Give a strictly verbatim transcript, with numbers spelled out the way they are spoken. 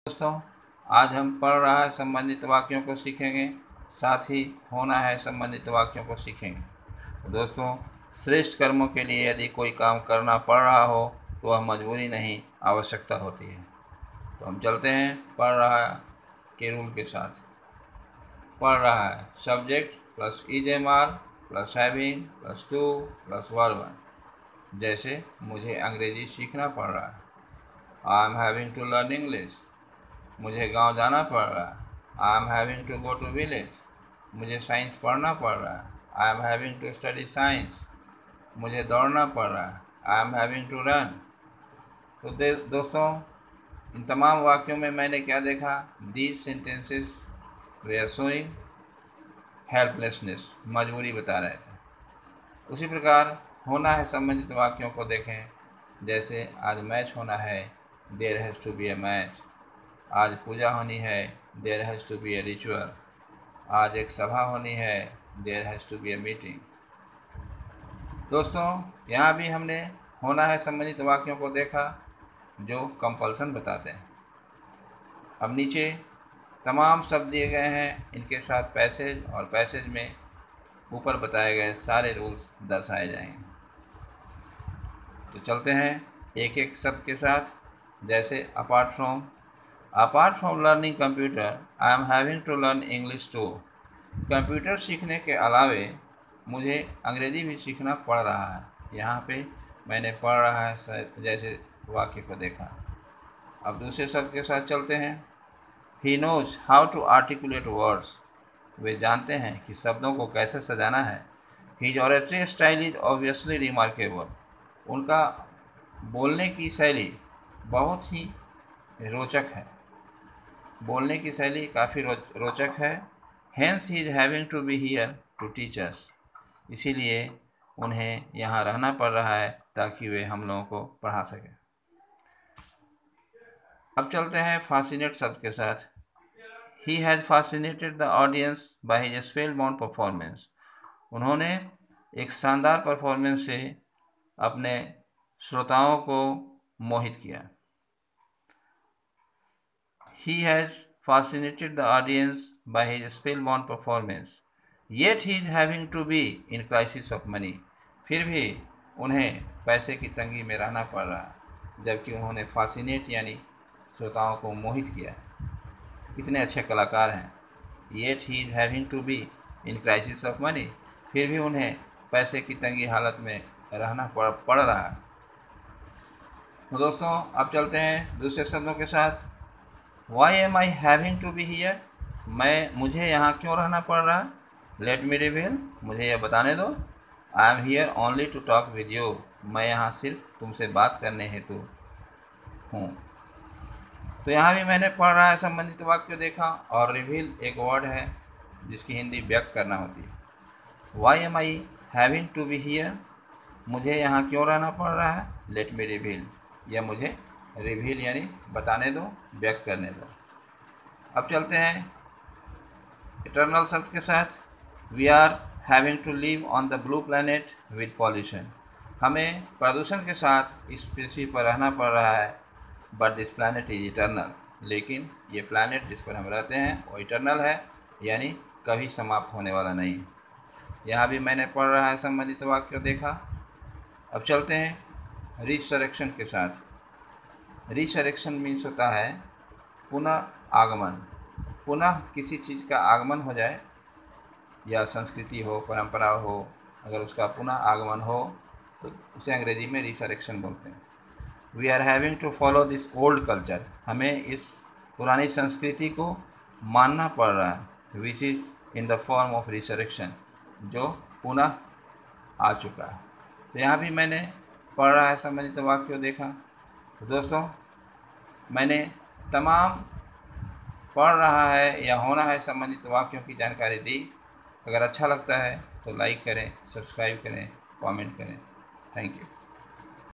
दोस्तों, आज हम पढ़ रहा है संबंधित वाक्यों को सीखेंगे, साथ ही होना है संबंधित वाक्यों को सीखेंगे। तो दोस्तों, श्रेष्ठ कर्मों के लिए यदि कोई काम करना पड़ रहा हो तो वह मजबूरी नहीं, आवश्यकता होती है। तो हम चलते हैं पढ़ रहा के रूल के साथ। पढ़ रहा है subject plus is am are plus having plus to plus verb. जैसे मुझे अंग्रेजी सीखना पड़ रहा है, I am having to learn English. मुझे गांव जाना पड़ रहा है, I am having to go to village. मुझे साइंस पढ़ना पड़ रहा है, I am having to study science. मुझे दौड़ना पड़ रहा है, I am having to run. तो दोस्तों, इन तमाम वाक्यों में मैंने क्या देखा? दीज सेंटेंसेस वे शोइंग हेल्पलेसनेस, मजबूरी बता रहे थे। उसी प्रकार होना है संबंधित वाक्यों को देखें। जैसे आज मैच होना है, there has to be a match. आज पूजा होनी है, there has to be a ritual. आज एक सभा होनी है, there has to be a meeting. दोस्तों, यहाँ भी हमने होना है संबंधित वाक्यों को देखा जो कंपल्सन बताते हैं। अब नीचे तमाम शब्द दिए गए हैं, इनके साथ पैसेज और पैसेज में ऊपर बताए गए सारे रूल्स दर्शाए जाएंगे। तो चलते हैं एक एक शब्द के साथ। जैसे apart from, apart from learning computer I am having to learn English too. Computer सीखने के अलावे मुझे अंग्रेज़ी भी सीखना पड़ रहा है। यहाँ पे मैंने पढ़ रहा है जैसे वाक्य को देखा। अब दूसरे शब्द के साथ चलते हैं। He knows how to articulate words. वे जानते हैं कि शब्दों को कैसे सजाना है। His oratory style is obviously remarkable. उनका बोलने की शैली बहुत ही रोचक है। बोलने की शैली काफ़ी रोचक है। Hence he is having to be here to teach us. इसीलिए उन्हें यहाँ रहना पड़ रहा है ताकि वे हम लोगों को पढ़ा सकें। अब चलते हैं फासिनेट शब्द के साथ। He has fascinated the audience by his spellbound performance. उन्होंने एक शानदार परफॉर्मेंस से अपने श्रोताओं को मोहित किया। He has fascinated the audience by his spellbound performance. Yet he is having to be in crisis of money. फिर भी उन्हें पैसे की तंगी में रहना पड़ रहा है, जबकि उन्होंने फासिनेट यानी श्रोताओं को मोहित किया। इतने अच्छे कलाकार हैं। Yet he is having to be in crisis of money. फिर भी उन्हें पैसे की तंगी हालत में रहना पड़ पड़ रहा है। तो दोस्तों, अब चलते हैं दूसरे शब्दों के साथ। Why am I having to be here? मैं मुझे यहाँ क्यों रहना पड़ रहा है? Let me reveal, मुझे यह बताने दो। I am here only to talk with you. मैं यहाँ सिर्फ तुमसे बात करने हेतु हूँ। तो यहाँ भी मैंने पढ़ रहा है संबंधित वाक्य देखा, और रिवील एक वर्ड है जिसकी हिंदी व्यक्त करना होती है। Why am I having to be here? मुझे यहाँ क्यों रहना पड़ रहा है? Let me reveal, यह मुझे रिवील यानी बताने दो, व्यक्त करने दो। अब चलते हैं इटर्नल शब्द के साथ। We are having to live on the blue planet with pollution. हमें प्रदूषण के साथ इस पृथ्वी पर रहना पड़ रहा है। But this planet is eternal. लेकिन ये प्लैनेट जिस पर हम रहते हैं वो इटर्नल है, यानी कभी समाप्त होने वाला नहीं। यहाँ भी मैंने पढ़ रहा है संबंधित वाक्य देखा। अब चलते हैं रिसरेक्शन के साथ। रिसरेक्शन मीन्स होता है पुनः आगमन। पुनः किसी चीज़ का आगमन हो जाए, या संस्कृति हो, परंपरा हो, अगर उसका पुनः आगमन हो तो उसे अंग्रेजी में रिसरेक्शन बोलते हैं। We are having to follow this old culture. हमें इस पुरानी संस्कृति को मानना पड़ रहा है, which is in the form of resurrection, जो पुनः आ चुका है। तो यहाँ भी मैंने पढ़ रहा है संबंधित वाक्य देखा। तो दोस्तों, मैंने तमाम पढ़ रहा है या होना है संबंधित वाक्यों की जानकारी दी। अगर अच्छा लगता है तो लाइक करें, सब्सक्राइब करें, कमेंट करें। Thank you.